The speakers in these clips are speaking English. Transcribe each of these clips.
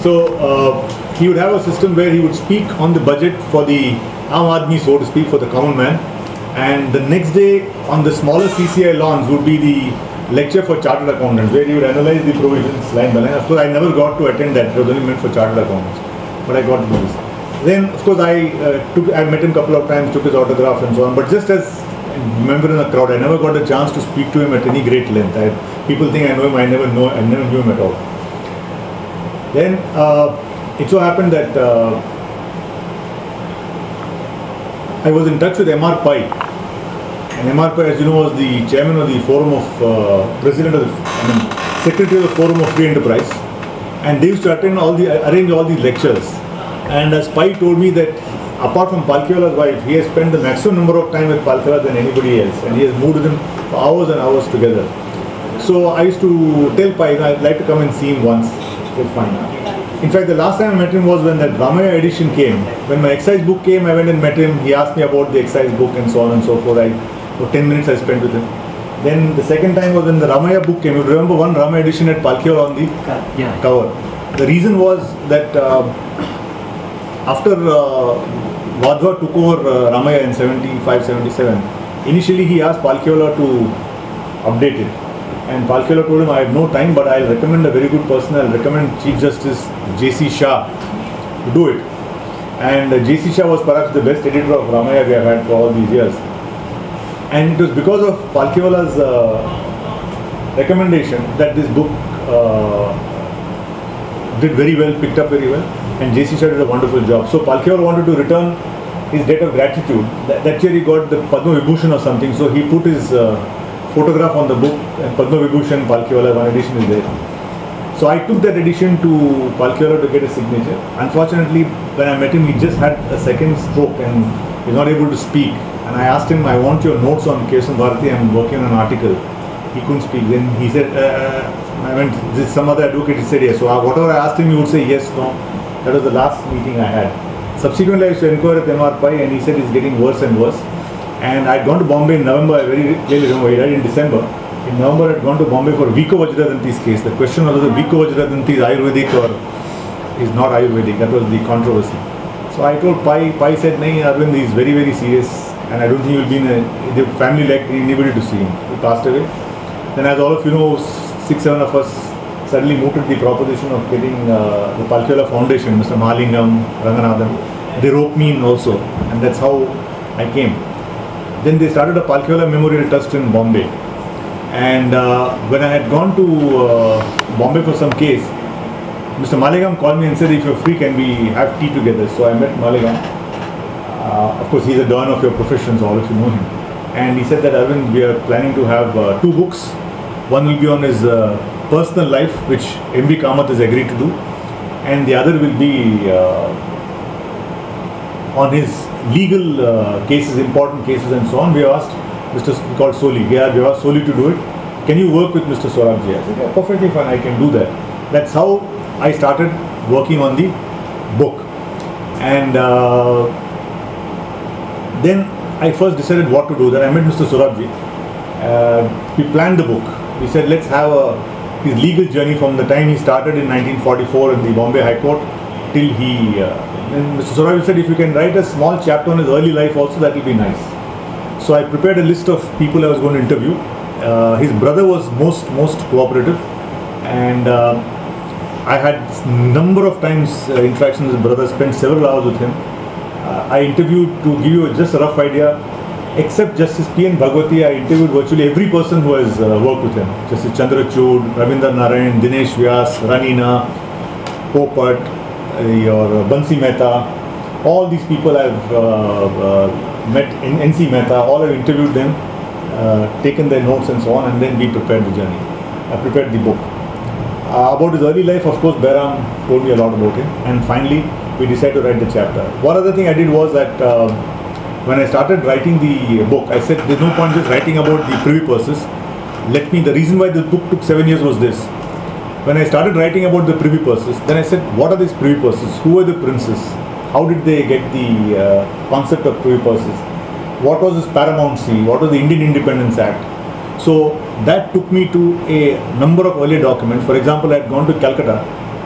He would have a system where he would speak on the budget for the Aam Aadmi, so to speak, for the common man. And the next day on the smaller CCI lawns would be the lecture for chartered accountants, where he would analyze the provisions line by line. Of course, I never got to attend that. It was only meant for chartered accountants. But I got to do this. Then, of course, I met him a couple of times, took his autograph and so on. But just as a member in the crowd, I never got a chance to speak to him at any great length. People think I know him. I never knew him at all. Then it so happened that I was in touch with M.R. Pai. And M.R. Pai, as you know, was the chairman of the forum of secretary of the Forum of Free Enterprise. And they used to arrange all these lectures. And as Pai told me that apart from Palkhivala's wife, he has spent the maximum number of time with Palkhivala than anybody else. And he has moved with him for hours and hours together. So I used to tell Pai, I'd like to come and see him once. It's fine. In fact, the last time I met him was when that Ramaya edition came. When my excise book came, I went and met him. He asked me about the excise book and so on and so forth. For 10 minutes I spent with him. Then the second time was when the Ramaya book came. You remember one Ramaya edition at Palkhivala on the cover. The reason was that after Vadhva took over Ramaya in 75-77, initially he asked Palkhivala to update it. And Palkhivala told him, I have no time, but I'll recommend a very good person. I'll recommend Chief Justice J.C. Shah to do it. And J.C. Shah was perhaps the best editor of Ramaya we have had for all these years. And it was because of Palkhivala's recommendation that this book did very well, picked up very well. And J.C. Shah did a wonderful job. So Palkhivala wanted to return his debt of gratitude. That year he got the Padma Vibhushan or something. So he put his photograph on the book, and Padma Vibhushan, Palkhivala, one edition is there. So I took that edition to Palkhivala to get a signature. Unfortunately, when I met him, he just had a second stroke and he was not able to speak. And I asked him, I want your notes on Kesan Bharati, I'm working on an article. He couldn't speak. Then he said, I went, this some other advocate, he said yes. So whatever I asked him, he would say yes, no. That was the last meeting I had. Subsequently, I used to inquire with M.R. Pai, and he said it's getting worse and worse. And I'd gone to Bombay in November, I very clearly remember, he died in December. In November, I'd gone to Bombay for Viko Vajradanti's case. The question was whether Viko Vajradanti is Ayurvedic or is not Ayurvedic. That was the controversy. So I told Pai, Pai said, "Nahi, Arvind is very, very serious and I don't think he will be in the family like anybody to see him." He passed away. Then, as all of you know, 6-7 of us suddenly mooted the proposition of getting the Palkhivala Foundation, Mr. Mahalingam, Ranganathan. They roped me in also, and that's how I came. Then they started a Palkhivala Memorial Trust in Bombay. And when I had gone to Bombay for some case, Mr. Mahalingam called me and said, if you're free, can we have tea together? So I met Mahalingam. Of course, he's a don of your profession, so all of you know him. And he said that, Arvind, we are planning to have 2 books. One will be on his personal life, which M.B. Kamath has agreed to do. And the other will be on his legal cases, important cases and so on. We asked Mr. called Soli. We asked Soli to do it. Can you work with Mr. Swarabji? I said, yeah, perfectly fine, I can do that. That's how I started working on the book. And then I first decided what to do. Then I met Mr. Swarabji. We planned the book. We said, let's have his legal journey from the time he started in 1944 in the Bombay High Court till he... and Mr. Swarabji said, if you can write a small chapter on his early life also, that will be nice. So I prepared a list of people I was going to interview. His brother was most cooperative, and I had number of times interactions with his brother, spent several hours with him. I interviewed, to give you just a rough idea, except Justice P.N. Bhagwati, I interviewed virtually every person who has worked with him. Justice Chandrachud, Ravindra Narayan, Dinesh Vyas, Ranina, Popat, or Bansi Mehta. All these people I've met in N.C. Mehta, all I've interviewed them, taken their notes and so on, and then we prepared the journey. I prepared the book. About his early life, of course, Bairam told me a lot about him, and finally we decided to write the chapter. One other thing I did was that when I started writing the book, I said there's no point just writing about the privy purses. The reason why the book took 7 years was this. When I started writing about the privy purses, then I said, what are these privy purses? Who are the princes? How did they get the concept of privy purses? What was this paramountcy? What was the Indian Independence Act? So that took me to a number of earlier documents. For example, I had gone to Calcutta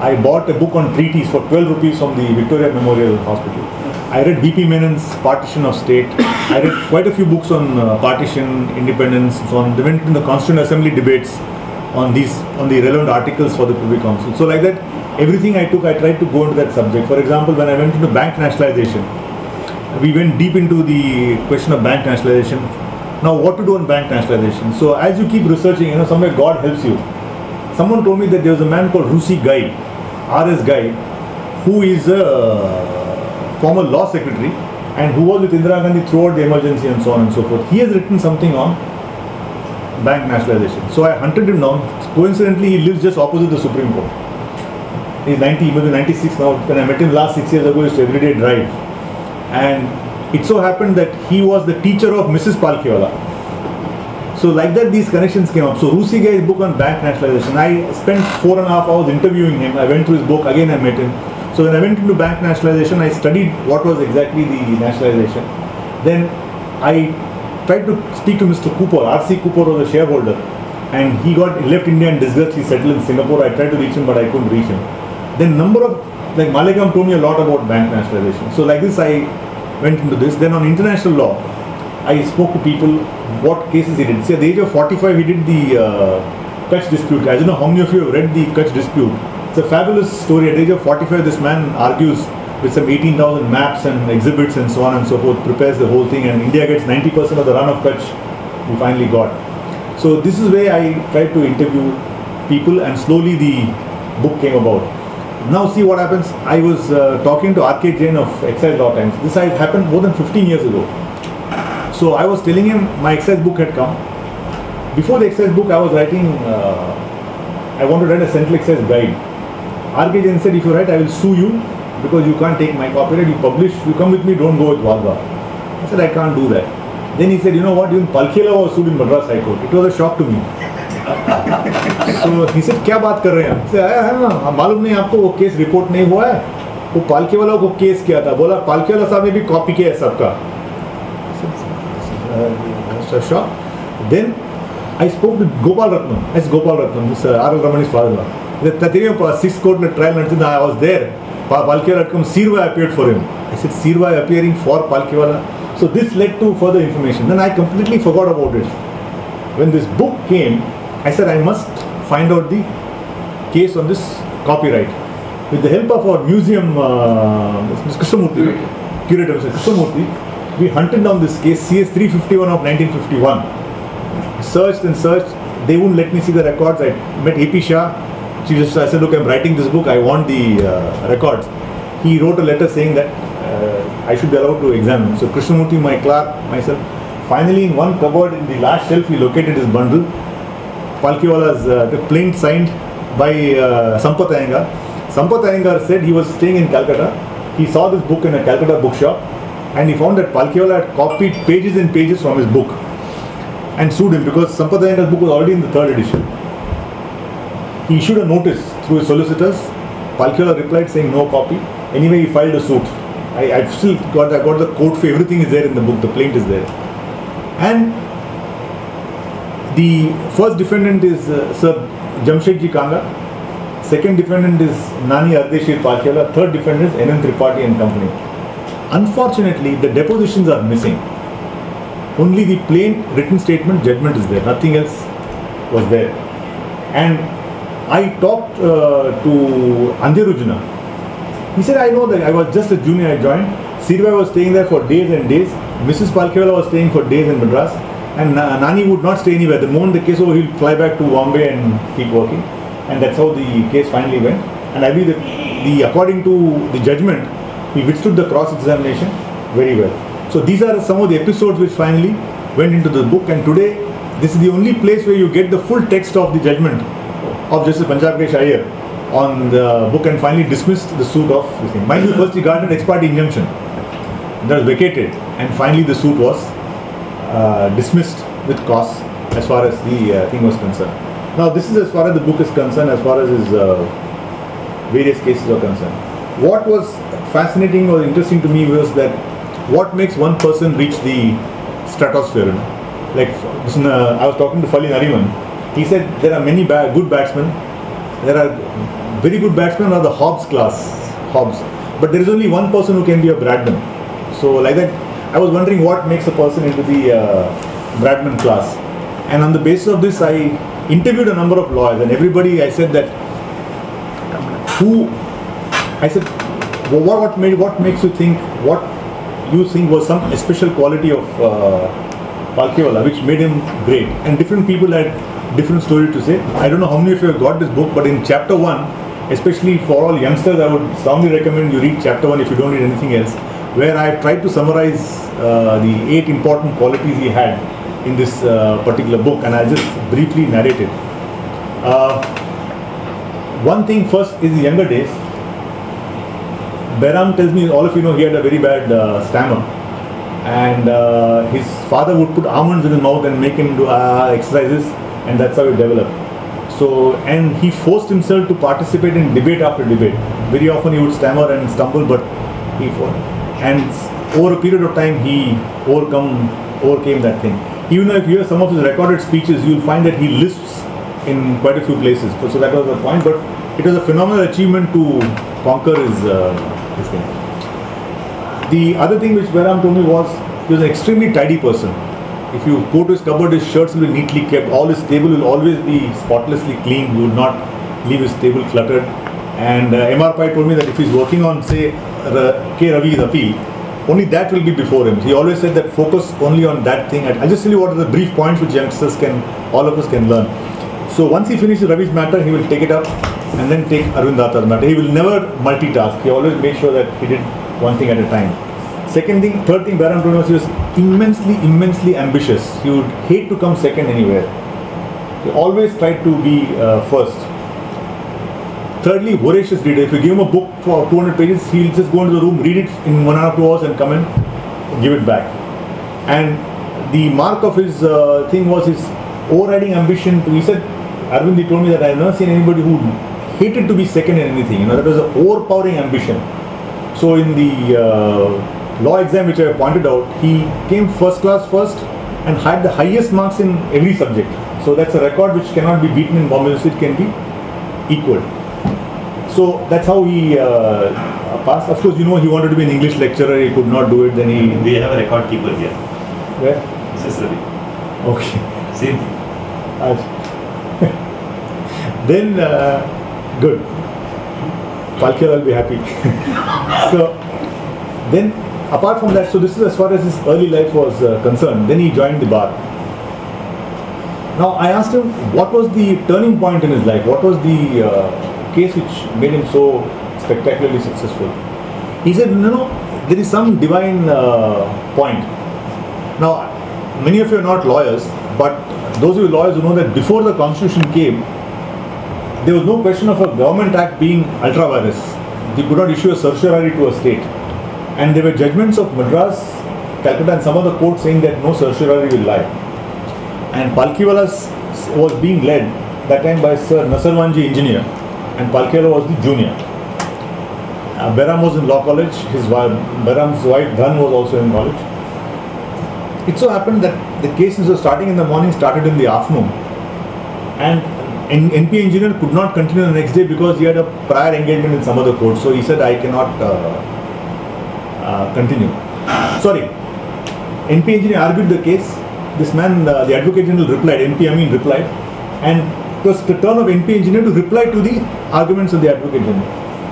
I bought a book on treaties for 12 rupees from the Victoria Memorial Hospital. I read B.P. Menon's Partition of State. I read quite a few books on partition, independence, and so on. They went in the Constituent Assembly debates on the relevant articles for the Privy Council. So like that, everything I took, I tried to go into that subject. For example, when I went into bank nationalization, we went deep into the question of bank nationalization. Now, what to do on bank nationalization? So as you keep researching, somewhere God helps you. Someone told me that there was a man called Rusi Guy, R.S. Guy, who is a former law secretary and who was with Indira Gandhi throughout the emergency and so on and so forth. He has written something on bank nationalization. So I hunted him down. Coincidentally, he lives just opposite the Supreme Court. He's 90, maybe 96 now. When I met him last 6 years ago, he used to everyday drive. And it so happened that he was the teacher of Mrs. Palkhivala. So like that, these connections came up. So Rusi Guy's book on bank nationalization, I spent 4.5 hours interviewing him. I went through his book, again I met him. So when I went into bank nationalization, I studied what was exactly the nationalization. Then I tried to speak to Mr. Cooper. R.C. Cooper was a shareholder. And he left India in disgust. He settled in Singapore. I tried to reach him, but I couldn't reach him. Then Malekam told me a lot about bank nationalization. So like this, I went into this. Then on international law, I spoke to people what cases he did. See, at the age of 45, he did the Kutch dispute. I don't know how many of you have read the Kutch dispute. It's a fabulous story. At the age of 45, this man argues with some 18,000 maps and exhibits and so on and so forth, prepares the whole thing, and India gets 90% of the run of Kutch we finally got. So this is where I tried to interview people, and slowly the book came about. Now see what happens. I was talking to R.K. Jain of Excise Law Times. This had happened more than 15 years ago. So I was telling him my excise book had come. Before the excise book, I was writing, I want to write a central excise guide. R.K. Jain said, if you write, I will sue you because you can't take my copyright. You publish, you come with me, don't go with Wagwa. I said, I can't do that. Then he said, you know what, even Palkhivala was sued in Madras High Court. It was a shock to me. So he said, क्या बात कर रहे हैं? I said, है ना, मालूम नहीं आपको वो केस रिपोर्ट नहीं हुआ है? वो Palkhivala को केस किया था. बोला Palkhivala साहब ने भी कॉपी किया है सबका. So shock. Then I spoke with Gopal Ratnam, S. Gopal Ratnam, Mr. R.L. Ramani's father. The 6th court trial, I was there. Palkhivala had come, Sirva appeared for him. I said, Sirva appearing for Palkhivala. So this led to further information. Then I completely forgot about it. When this book came, I said, I must find out the case on this copyright. With the help of our museum, Mr. Krishnamurthy, curator Mr. Krishnamurthy, we hunted down this case, CS 351 of 1951. Searched and searched. They wouldn't let me see the records. I met A.P. Shah. I said, look, I'm writing this book. I want the records. He wrote a letter saying that I should be allowed to examine. So Krishnamurthy, my clerk, myself, finally in one cupboard in the last shelf, we located his bundle. Palkhivala's the plain signed by Sampath Iyengar. Sampath Iyengar said he was staying in Calcutta. He saw this book in a Calcutta bookshop, and he found that Palkhivala had copied pages and pages from his book and sued him because Sampath Iyengar's book was already in the 3rd edition. He issued a notice through his solicitors. Palkhivala replied saying no copy. Anyway, he filed a suit. I've still got the code for everything is there in the book. The plaint is there. And the first defendant is Sir Jamshedji Kanga. Second defendant is Nani Palkhivala. Third defendant is N.N. Tripathi and company. Unfortunately, the depositions are missing. Only the plain written statement judgment is there. Nothing else was there. And I talked to Andhirujana. He said, I know that I was just a junior, I joined. Sirva was staying there for days and days. Mrs. Palkhivala was staying for days in Madras. And Nani would not stay anywhere. The moment the case over, he'll fly back to Bombay and keep working. And that's how the case finally went. And I believe that according to the judgment, he withstood the cross-examination very well. So these are some of the episodes which finally went into the book. And today, this is the only place where you get the full text of the judgment of Justice Panchakresh Iyer on the book, and finally dismissed the suit of this thing. Mind you, first he got an ex parte injunction that was vacated, and finally the suit was dismissed with cause as far as the thing was concerned. Now this is as far as the book is concerned, as far as his various cases are concerned. What was fascinating or interesting to me was that what makes one person reach the stratosphere. Like I was talking to Fali Nariman. He said there are many good batsmen, there are very good batsmen are the Hobbs class, Hobbs. But there is only one person who can be a Bradman. So like that, I was wondering what makes a person into the Bradman class. And on the basis of this, I interviewed a number of lawyers, and everybody, I said that, what makes you think, what you think was some special quality of Palkhivala which made him great? And different people had different stories to say. I don't know how many of you have got this book, but in chapter 1, especially for all youngsters, I would strongly recommend you read chapter 1 if you don't read anything else, where I have tried to summarize the 8 important qualities he had in this particular book, and I'll just briefly narrate it. One thing first is the younger days. Behram tells me, all of you know, he had a very bad stammer, and his father would put almonds in his mouth and make him do exercises, and that's how he developed. So, and he forced himself to participate in debate after debate. Very often he would stammer and stumble, but he fought. And over a period of time, he overcame that thing. Even if you hear some of his recorded speeches, you'll find that he lisps in quite a few places. So that was the point, but it was a phenomenal achievement to conquer his thing. The other thing which Behram told me was, he was an extremely tidy person. If you go to his cupboard, his shirts will be neatly kept. All his table will always be spotlessly clean. He would not leave his table cluttered. And M.R. Pai told me that if he's working on, say, K. Ravi's appeal, only that will be before him. He always said that focus only on that thing. I'll just tell you what are the brief points which youngsters all of us can learn. So once he finishes Ravi's matter, he will take it up and then take Arvind Datar's matter. He will never multitask. He always made sure that he did one thing at a time. Third thing Behram told us, he was immensely ambitious. He would hate to come second anywhere. He always tried to be first. Thirdly, voracious reader. If you give him a book for 200 pages, he'll just go into the room, read it in 1 or 2 hours and come and give it back. And the mark of his thing was his overriding ambition. He said, Arvind, he told me that I have never seen anybody who hated to be second in anything. That was an overpowering ambition. So in the law exam which I pointed out, he came first class first and had the highest marks in every subject. So that's a record which cannot be beaten in Bombay University, it can be equaled. So that's how he passed. Of course, you know, he wanted to be an English lecturer, he could not do it, then he... We have a record keeper here. Where? This is Ravi. Okay. Same. Then, good. Palkhivala will be happy. So, then, apart from that, so this is as far as his early life was concerned. Then he joined the bar. Now, I asked him, what was the turning point in his life? What was the case which made him so spectacularly successful? He said, no, there is some divine point. Now, many of you are not lawyers, but those of you lawyers who know that before the constitution came, there was no question of a government act being ultra vires. They could not issue a certiorari to a state. And there were judgments of Madras, Calcutta and some other courts saying that no certiorari will lie. And Palkhivala was being led that time by Sir Nasarwanji engineer, and Palkhivala was the junior. Behram was in law college, Behram's wife Dhan was also in college. It so happened that the cases were starting in the morning, started in the afternoon, and NP engineer could not continue the next day because he had a prior engagement in some other court. So he said, I cannot continue. Sorry, NP engineer argued the case. This man, the advocate general replied, NP Amin replied, and it was the turn of NP engineer to reply to the arguments of the advocate general.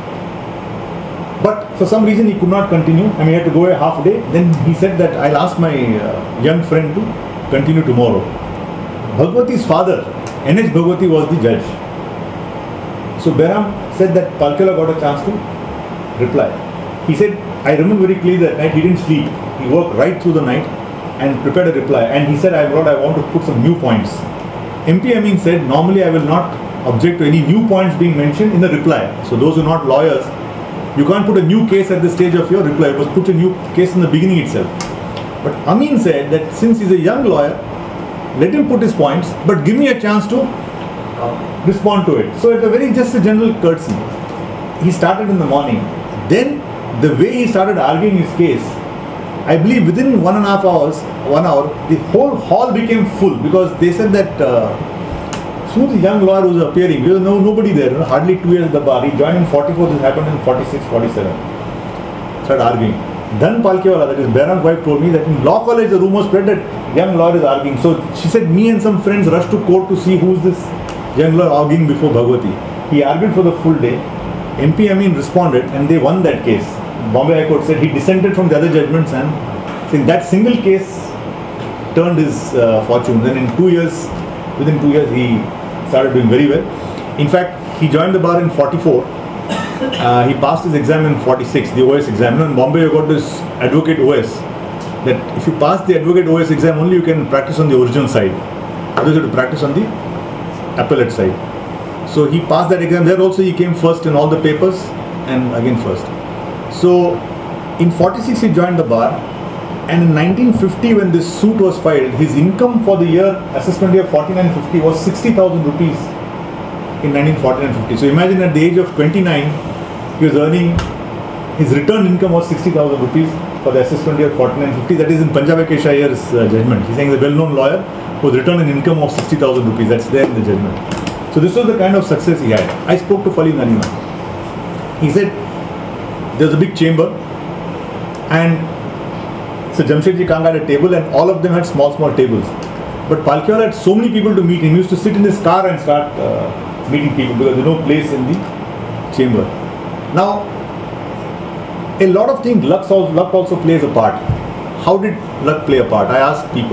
But for some reason he could not continue. I mean, he had to go a half day. Then he said that I'll ask my young friend to continue tomorrow. Bhagwati's father, N.H. Bhagwati, was the judge. So Behram said that Palkhivala got a chance to reply. He said, I remember very clearly that night he didn't sleep. He worked right through the night and prepared a reply. And he said, I want to put some new points. MP Amin said, normally I will not object to any new points being mentioned in the reply. So those who are not lawyers, you can't put a new case at the stage of your reply. You must put a new case in the beginning itself. But Amin said that since he's a young lawyer, let him put his points, but give me a chance to respond to it. So it's just a general courtesy. He started in the morning. Then the way he started arguing his case, I believe within 1.5 hours, 1 hour, the whole hall became full because they said that So the young lawyer who was appearing, there was nobody there, hardly 2 years at the bar. He joined in 44, this happened in 46, 47. Started arguing. Then Palkhivala, that is Behram's wife, told me that in law college the rumor spread that young lawyer is arguing. So she said, me and some friends rushed to court to see who is this young lawyer arguing before Bhagwati. He argued for the full day. MP Amin responded and they won that case. Bombay High Court said he dissented from the other judgments and in that single case turned his fortune. Then within 2 years he started doing very well. In fact, he joined the bar in 44. He passed his exam in 46, the OS exam. In Bombay you got this advocate OS, that if you pass the advocate OS exam only you can practice on the original side. Others you have to practice on the appellate side. So he passed that exam. There also he came first in all the papers and again first. So in 46 he joined the bar, and in 1950 when this suit was filed, his income for the year, assessment year 49-50 was 60,000 rupees in 1949-50. So imagine at the age of 29 he was earning, his return income was 60,000 rupees for the assessment year 49-50. That is in Punjab K. Shayer's judgment. He's saying the well-known lawyer whose return an income of 60,000 rupees. That's there in the judgment. So this was the kind of success he had. I spoke to Fali Nanima. He said there's a big chamber and so Jamshedji Kanga had a table and all of them had small tables. But Palkhivala had so many people to meet him. He used to sit in his car and start meeting people because there's no place in the chamber. Now, a lot of things, luck also plays a part. How did luck play a part? I asked people.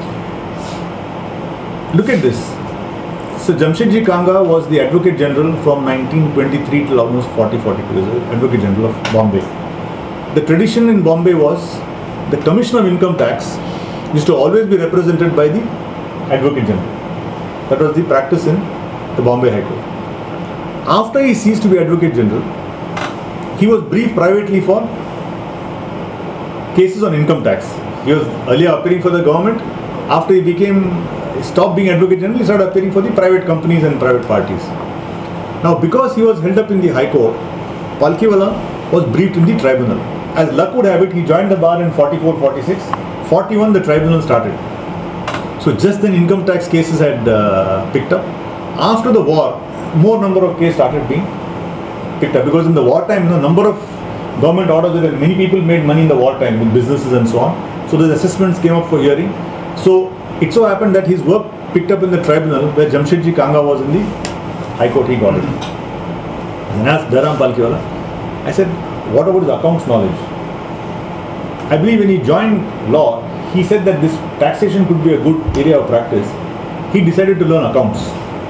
Look at this. So Jamshedji Kanga was the Advocate General from 1923 till almost 40-42 years, Advocate General of Bombay. The tradition in Bombay was the Commissioner of Income Tax used to always be represented by the Advocate General. That was the practice in the Bombay High Court. After he ceased to be Advocate General, he was briefed privately for cases on income tax. He was earlier appearing for the government. After he stopped being Advocate General, he started appearing for the private companies and private parties. Now, because he was held up in the High Court, Palkhivala was briefed in the tribunal. As luck would have it, he joined the bar in 44-46. 41, the tribunal started. So just then income tax cases had picked up. After the war, more number of cases started being picked up because in the wartime, number of government orders, many people made money in the wartime with businesses and so on. So the assessments came up for hearing. So it so happened that his work picked up in the tribunal where Jamshedji Kanga was in the High Court. He got it. And I asked Behram Palkhivala, I said, what about his accounts knowledge? I believe when he joined law, he said that this taxation could be a good area of practice. He decided to learn accounts.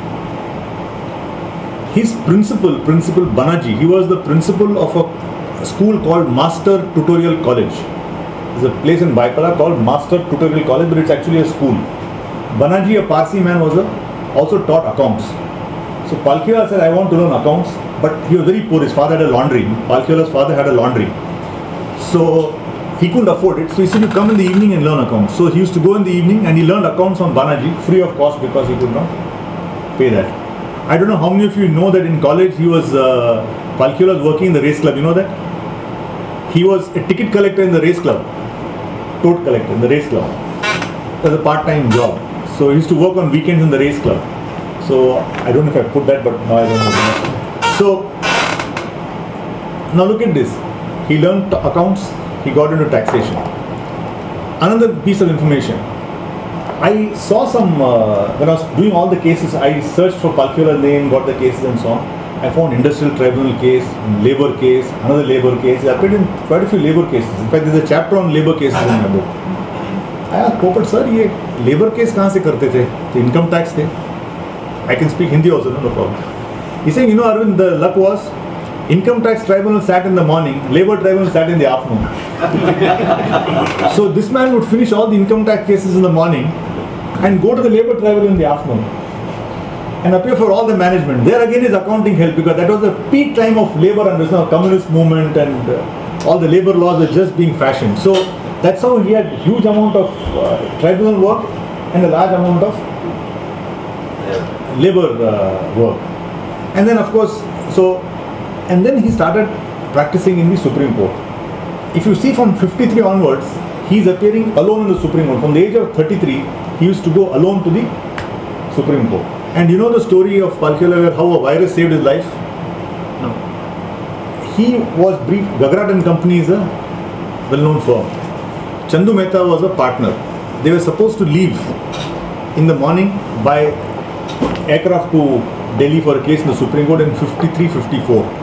His principal Banaji, he was the principal of a school called Master Tutorial College. There's a place in Baipara called Master Tutorial College, but it's actually a school. Banaji, a Parsi man, also taught accounts. So Palkhivala said, I want to learn accounts, but he was very poor. His father had a laundry. Palkhivala's father had a laundry. So he couldn't afford it. So he said, you come in the evening and learn accounts. So he used to go in the evening and he learned accounts from Banaji free of cost because he could not pay that. I don't know how many of you know that in college he was, Palkhivala was working in the race club. You know that? He was a ticket collector in the race club. Tote collector in the race club. It was a part-time job. So he used to work on weekends in the race club. So I don't know if I put that, but now I don't know. So now look at this. He learned accounts. He got into taxation. Another piece of information. I saw some, when I was doing all the cases, I searched for Palkhivala's name, got the cases and so on. I found industrial tribunal case, labor case, another labor case. I appeared in quite a few labor cases. In fact, there's a chapter on labor cases in my book. I asked Popat, sir, ये labor case कहाँ से करते थे? तो income tax थे. I can speak Hindi also, no problem. He's saying, Arvind, the luck was, income tax tribunal sat in the morning, labor tribunal sat in the afternoon. So this man would finish all the income tax cases in the morning and go to the labor tribunal in the afternoon and appear for all the management. There again his accounting helped because that was the peak time of labor and communist movement and all the labor laws were just being fashioned. So that's how he had huge amount of tribunal work and a large amount of labor work. And then of course, and then he started practicing in the Supreme Court. If you see from 53 onwards, he is appearing alone in the Supreme Court. From the age of 33, he used to go alone to the Supreme Court. And you know the story of Palkhivala, how a virus saved his life? No. He was briefed. Gagrat and Company is a well-known firm. Chandu Mehta was a partner. They were supposed to leave in the morning by aircraft to Delhi for a case in the Supreme Court in 53-54.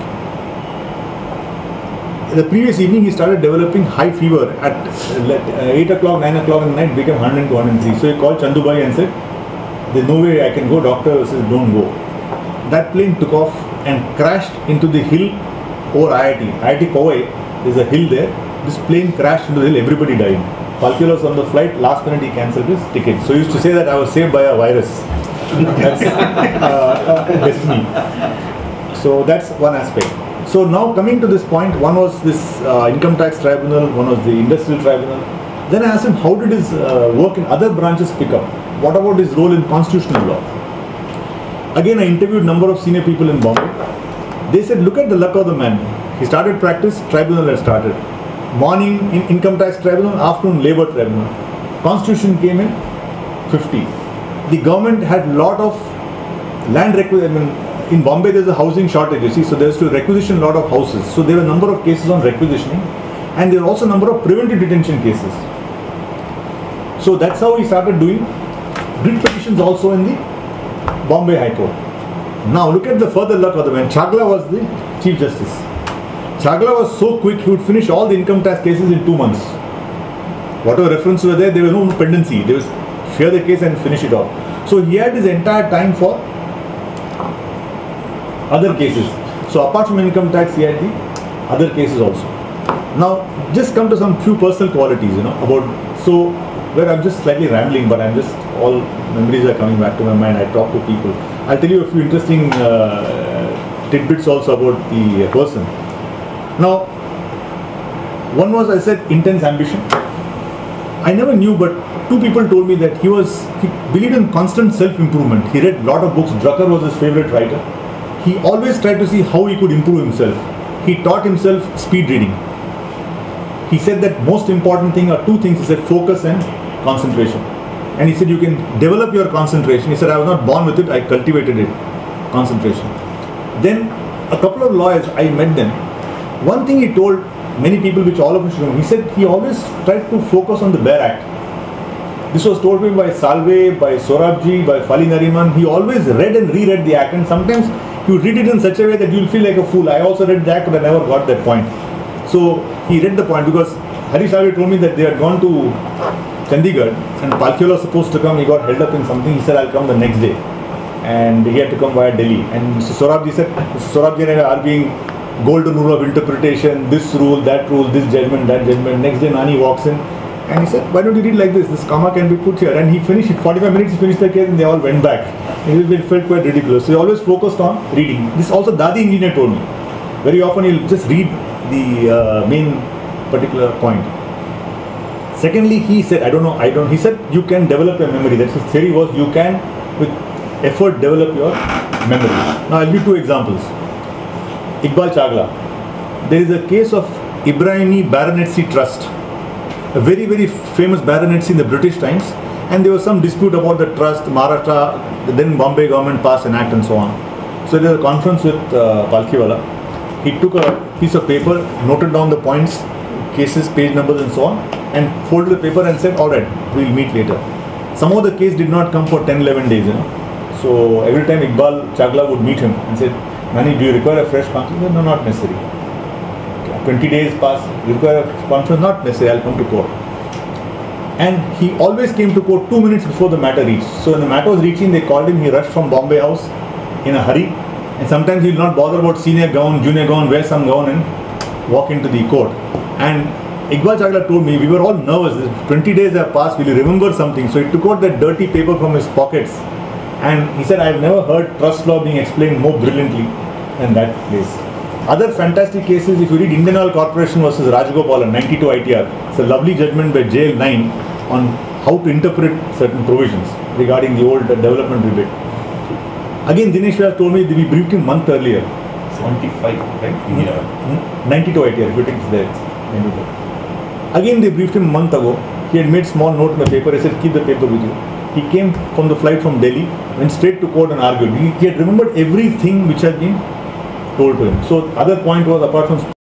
The previous evening he started developing high fever at 8 o'clock, 9 o'clock in the night, became 102, 103. So he called Chandu Bhai and said, there's no way I can go. Doctor says, don't go. That plane took off and crashed into the hill over IIT. IIT Powai, there's a hill there. This plane crashed into the hill, everybody died. Palkhivala was on the flight, last minute he cancelled his ticket. So he used to say that I was saved by a virus. That's destiny. So that's one aspect. So now coming to this point, one was this income tax tribunal, one was the industrial tribunal. Then I asked him how did his work in other branches pick up? What about his role in constitutional law? Again I interviewed a number of senior people in Bombay. They said look at the luck of the man. He started practice, tribunal had started. Morning in income tax tribunal, afternoon labor tribunal. Constitution came in 50. The government had lot of land requisition. In Bombay there's a housing shortage, you see, so there's to requisition a lot of houses. So there were a number of cases on requisitioning and there were also a number of preventive detention cases. So that's how he started doing writ petitions also in the Bombay High Court. Now look at the further luck of the man. Chagla was the Chief Justice. Chagla was so quick, he would finish all the income tax cases in 2 months. Whatever references were there was no pendency. They was hear the case and finish it off. So he had his entire time for other cases. So apart from income tax, he had the other cases also. Now just come to some few personal qualities, about, where I'm just slightly rambling, but I'm just, all memories are coming back to my mind. I talk to people. I'll tell you a few interesting tidbits also about the person. Now, one was, I said, intense ambition. I never knew, but 2 people told me that he believed in constant self-improvement. He read a lot of books. Drucker was his favorite writer. He always tried to see how he could improve himself. He taught himself speed reading. He said that most important thing are 2 things. He said focus and concentration. And he said you can develop your concentration. He said I was not born with it, I cultivated it. Concentration. Then a couple of lawyers, I met them. One thing he told many people, which all of us should know, he said he always tried to focus on the bare act. This was told to him by Salve, by Sorabji, by Fali Nariman. He always read and reread the act, and sometimes he would read it in such a way that you will feel like a fool. I also read the act, but I never got that point. So he read the point because Hari Salve told me that they had gone to Chandigarh and Palkhivala was supposed to come. He got held up in something. He said, I'll come the next day. And he had to come via Delhi. And Mr. Sorabji said, Mr. Sorabji and I are arguing golden rule of interpretation, this rule, that rule, this judgment, that judgment. Next day Nani walks in and he said, why don't you read like this? This comma can be put here. And he finished it. 45 minutes he finished the case and they all went back. It felt quite ridiculous. So he always focused on reading. This also Dadi engineer told me. Very often he'll just read the main particular point. Secondly, he said, he said you can develop your memory. That's his theory was you can with effort develop your memory. Now I'll give 2 examples. Iqbal Chagla. There is a case of Ibrahimi Baronetcy Trust, a very, very famous baronetcy in the British times, and there was some dispute about the trust. Maharashtra, the then Bombay government passed an act and so on. So there was a conference with Palkhivala. He took a piece of paper, noted down the points, cases, page numbers and so on, and folded the paper and said, alright, we'll meet later. Somehow the case did not come for 10-11 days. So every time Iqbal Chagla would meet him and said, Nani, do you require a fresh conference? No, not necessary. 20 days pass, you require a conference? Not necessary, I'll come to court. And he always came to court 2 minutes before the matter reached. So when the matter was reaching, they called him, he rushed from Bombay House in a hurry. And sometimes he will not bother about senior gown, junior gown, wear some gown and walk into the court. And Iqbal Chagla told me, we were all nervous, 20 days have passed, will you remember something? So he took out that dirty paper from his pockets. And he said, I've never heard trust law being explained more brilliantly than that place. Other fantastic cases, if you read Indian Oil Corporation versus Rajagopalan, 92 ITR, it's a lovely judgment by JL9 on how to interpret certain provisions regarding the old development rebate. Again, Dinesh Vyas told me that we briefed him a month earlier. 75, right? Yeah. 92 ITR, if you take it there. 92. Again, they briefed him a month ago. He had made small note in the paper. He said, keep the paper with you. He came from the flight from Delhi, went straight to court and argued. He had remembered everything which had been told to him. So other point was, apart from